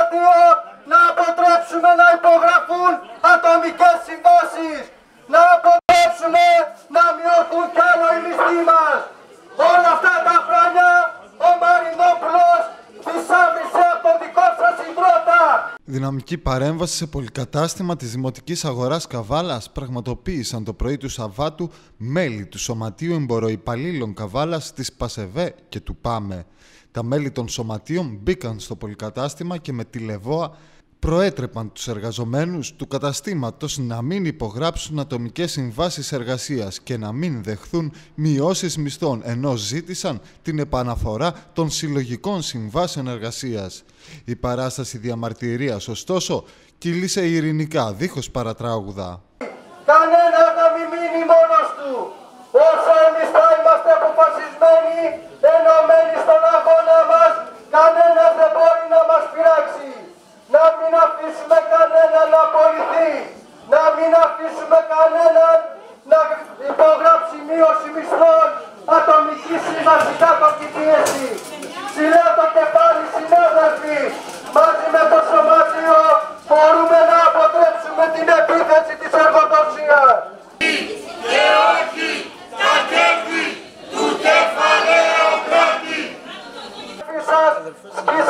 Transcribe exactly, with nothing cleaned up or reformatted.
σωματείο να αποτρέψουμε να υπογραφούν ατομικές συμβάσεις, να αποτρέψουμε να μειωθούν κι άλλο οι μισθοί μας. Όλα αυτά τα χρόνια ο Μαρινόπουλος θησάβρισε από τον δικό σας υδρότα. Δυναμική παρέμβαση σε πολυκατάστημα της Δημοτικής Αγοράς Καβάλας πραγματοποίησαν το πρωί του Σαββάτου μέλη του Σωματείου Εμποροϊπαλλήλων Καβάλας της ΠΑΣΕΒΕ και του ΠΑΜΕ. Τα μέλη των σωματείων μπήκαν στο πολυκατάστημα και με τη Λεβόα προέτρεπαν τους εργαζομένους του καταστήματος να μην υπογράψουν ατομικές συμβάσεις εργασίας και να μην δεχθούν μειώσεις μισθών, ενώ ζήτησαν την επαναφορά των συλλογικών συμβάσεων εργασίας. Η παράσταση διαμαρτυρίας, ωστόσο, κύλησε ειρηνικά, δίχως παρατράγουδα. Κανένας να μην μείνει μόνος του. Όσο εμείς θα είμαστε αποφασισμένοι, ενωμένοι στον αγώνα μας, κανένας δεν μπορεί να μας πειράξει. Να μην αφήσουμε κανέναν να απολυθεί. Να μην αφήσουμε κανέναν να υπογράψει μείωση μισθών, ατομική σύμβαση κάτω από την πίεση. Ψηλά το κεφάλι, συνάδελφοι, μαζί με το σωματείο μπορούμε να αποτρέψουμε την επίθεση της εργοδοσίας. Και όχι τα κέρδη του κεφαλαίου κράτη.